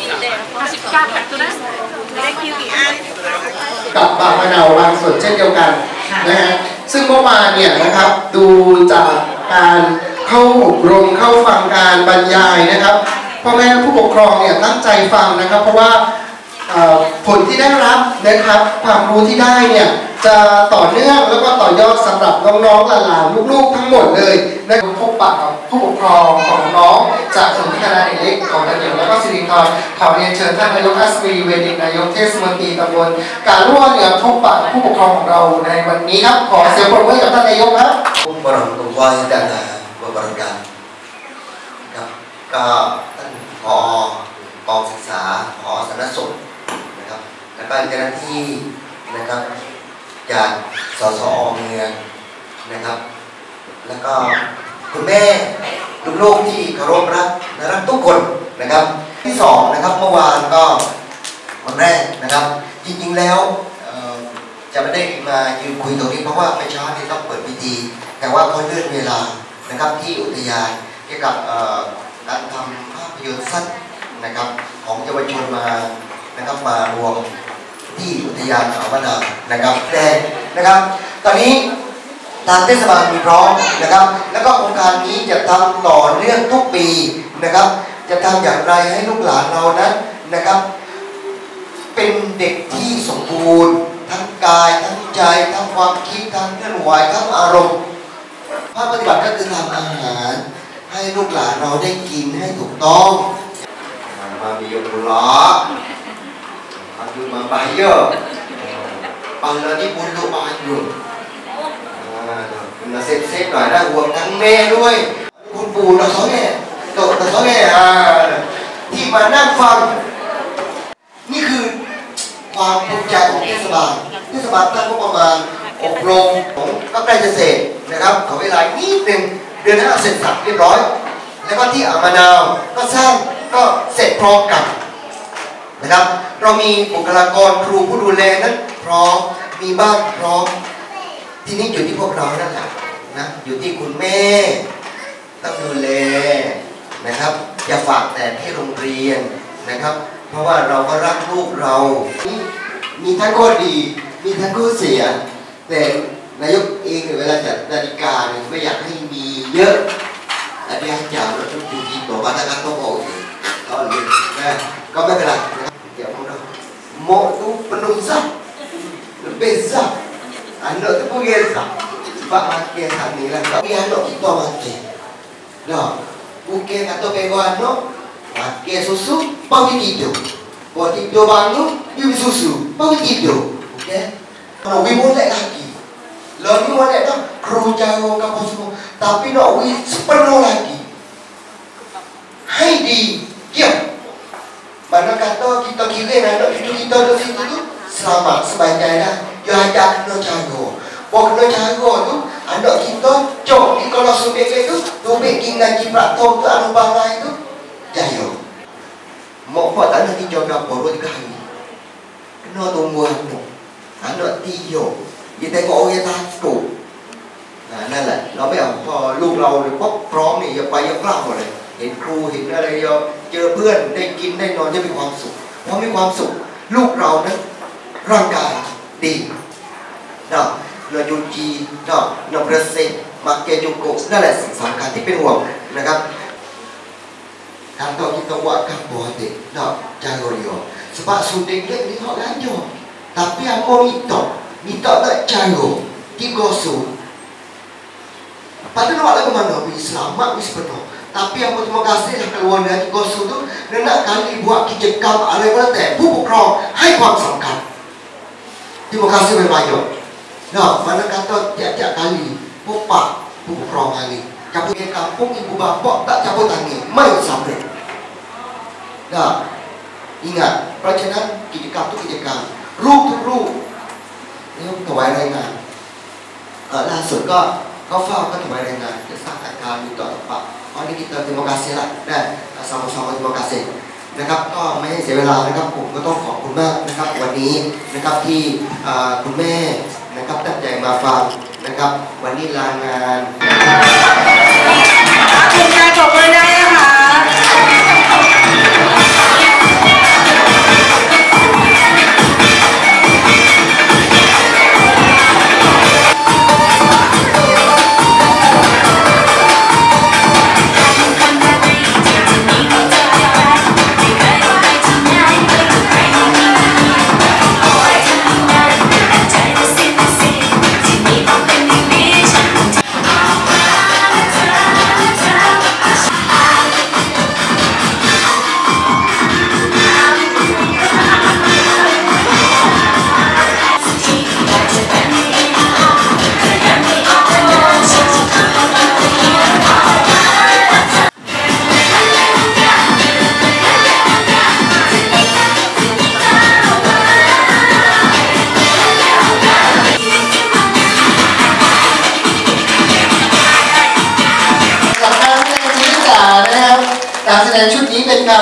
กับบางมะนาวบางส่วนเช่นเดียวกันนะฮะซึ่งเมื่อวานเนี่ยนะครับดูจากการเข้าอบรมเข้าฟังการบรรยายนะครับพ่อแม่ผู้ปกครองเนี่ยตั้งใจฟังนะครับเพราะว่าผลที่ได้รับนะครับความรู้ที่ได้เนี่ยจะต่อเนื่องแล้วก็ต่อยอดสำหรับน้องๆหลานๆลูกๆทั้งหมดเลยได้พบปะกับผู้ปกครองของน้องจากศูนย์พัฒนาเด็กเล็กของระเบียบและก็สิรินทรขอเรียนเชิญท่านนายกอัศวีเวดิกนายกเทศมนตรีตำบลกาล่วเนี่ยพบปะผู้ปกครองของเราในวันนี้ครับขอเสียงปรบมือกับท่านนายกครับผู้บริหารองค์กรด้านบริการครับก็ท่านผอกองศึกษาผอสาธารณสุขนะครับแล้วก็เจ้าหน้าที่นะครับจากสสอ.เมืองนะครับแล้วก็คุณแม่ลูกๆที่เคารพรักทุกคนนะครับที่สองนะครับเมื่อวานก็วันแรกนะครับจริงๆแล้วจะไม่ได้มายืนคุยตรงนี้เพราะว่าไปเช้านี่ต้องเปิดพิธีแต่ว่าเขาเลื่อนเวลานะครับที่อุทยานเกี่ยวกับการทำภาพยนตร์สั้นนะครับของเยาวชนมานะครับมารวมที่อุทยานเขาวนานะครับแต่นะครับตอนนี้ทางเทศบาลมีพร้อมนะครับแล้วก็โครงการนี้จะทำต่อเนื่องทุกปีนะครับจะทำอย่างไรให้ลูกหลานเรานั้นนะครับเป็นเด็กที่สมบูรณ์ทั้งกายทั้งใจทั้งความคิดทั้งเคลื่อนไหวทั้งอารมณ์ภาคปฏิบัติก็คือทำอาหารให้ลูกหลานเราได้กินให้ถูกต้องมามีอยู่ล้อมาดูมาไปเยอะปังแล้วที่บุญลูกมาอยู่เราเซฟหน่อยนะห่วงทั้งแม่ด้วยคุณปู่เราเขาเนี่ยโตเราเขาเนี่ยที่มานั่งฟังนี่คือความภูมิใจของเทศบาลตั้งงบประมาณอบรมของก็ใกล้จะเสร็จนะครับขอเวลานิดนึงเดือนหน้าเสร็จสับเรียบร้อยแล้วก็ที่อ่างมะนาวก็สร้างก็เสร็จพร้อมกันนะครับเรามีบุคลากรครูผู้ดูแลนั้นพร้อมมีบ้านพร้อมที่นี่อยู่ที่พวกเรานั่นแหละนะอยู่ที่คุณแม่ต้องดูแลนะครับอย่าฝากแต่ที่โรงเรียนนะครับเพราะว่าเราก็รักลูกเรามีทั้งข้อดีมีทั้งข้อเสียแต่นายกเองเวลาจัดนาฬิกาเนี่ยไม่อยากให้มีเยอะอันนี้ให้จ่ายเราต้องดูดีต่อมาตรการต้องบอกก็เลยนะก็ไม่เป็นไรเดี๋ยวเราโมตุpenuh zat lebih zat anak tu punya zat sebab makan kami lah tapi anak kita makan dah bukan kata pego anak makan susu pagi tidur buat tidur bangun minum susu pagi tidur okey kalau we molek lagi lalu molek dah kru jauh ke apa semua tapi nak we sepenuh lagi hai di diam mana kata kita kira anak cucu kita di situ tu selamat sebaiknya dia ajak kena jaga bawa kena jaga tu anak kita cok di kalau subjek itu tubik ngaji praktom tu anu balai tu jaya mau buat tak nanti jaga baru 3 hari kena tunggu anak tiyo dia tengok orang takutนั่นแหละเราไม่เอาพอลูกเราพร้อมนี่อย่าไปอย่ากล้าหมดเลยเห็นครูเห็นอะไรเจอเพื่อนได้กินได้นอนจะมีความสุขเพราะมีความสุขลูกเรานั้นร่างกายดีนะเราจุจีนะเราเบรเซ่มาเกจุโกนั่นแหละสิ่งสำคัญที่เป็นห่วงนะครับkalau kita buatkan buat nak cara dia sebab suding dia ni hak lanjut tapi apa minta tak cara 30 padahal nak ke mana selamat wis penuh tapi apa terima kasih lah keluar dari 30 tu dan nak kali buat กิจกรรมอะไรก็แล้วแต่ผู้ปกครองให้ความสำคัญ terima kasih banyak nah mana kata tiap-tiap kali พบปะผู้ปกครองhari cabut ke kampung ibu bapa tak cabut tanganไม่สำเร็จนะingat เพราะฉะนั้นกิจกรรมทุกกิจกรรมรูปทุกรูปนี่ถวายรายงานล่าสุดก็เฝ้าก็ถวายรายงานจะสร้างอาการอยู่ต่อไปวันนี้kita terima kasih ละได้sama-sama terima kasih นะครับก็ไม่ให้เสียเวลานะครับผมก็ต้องขอบคุณมากนะครับวันนี้นะครับที่คุณแม่นะครับตั้งใจมาฟังนะครับวันนี้ลางานคุณนายขอบคุณได้นะคะ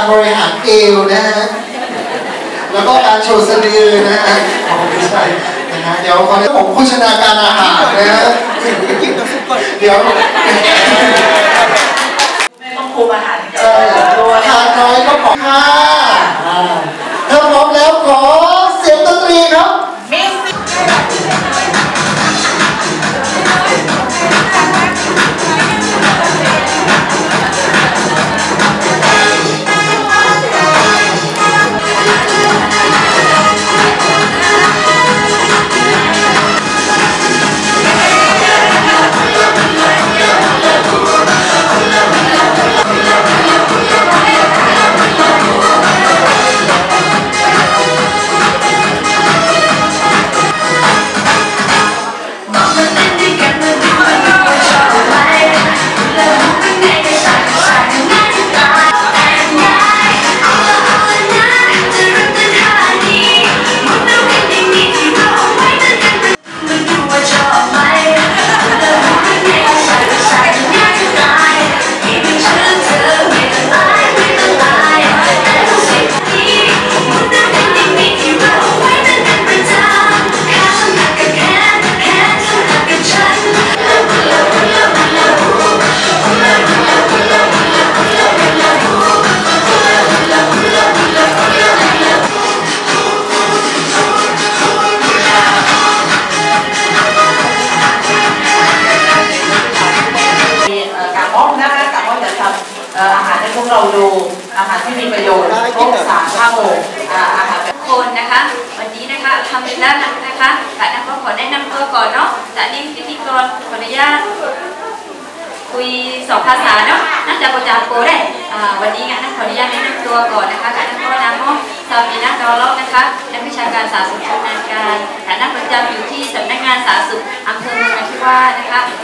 การบริหารเอวนะฮะแล้วก็การโชว์สะดือนะฮะไม่ใช่นะฮะเดี๋ยวขอเรียกผมโภชนาการอาหารนะฮะเดี๋ยวไม่ต้องคุมอาหารใช่ทานน้อยก็ขอค่ะถ้าพร้อมแล้วขอเสียงดนตรีครับมิวสิกอาหารให้พวกเราดูอาหารที่มีประโยชน์พวกสารข้าวอาหารแบบคนนะคะวันนี้นะคะทำเป็นแล้วนะคะแต่นักก็ขอแนะนำตัวก่อนเนาะจากนี้พิธีกรขออนุญาตคุย2 ภาษาเนาะน่าจะประจำโปรได้วันนี้งั้นขออนุญาตแนะนำตัวก่อนนะคะจากนักก็นำห้องซาบีนักดอลล็อกนะคะนักวิชาการสาธารณสุขชำนาญการฐานะประจำอยู่ที่สำนักงานสาธารณสุขอำเภอเมืองนราธิวาสนะคะ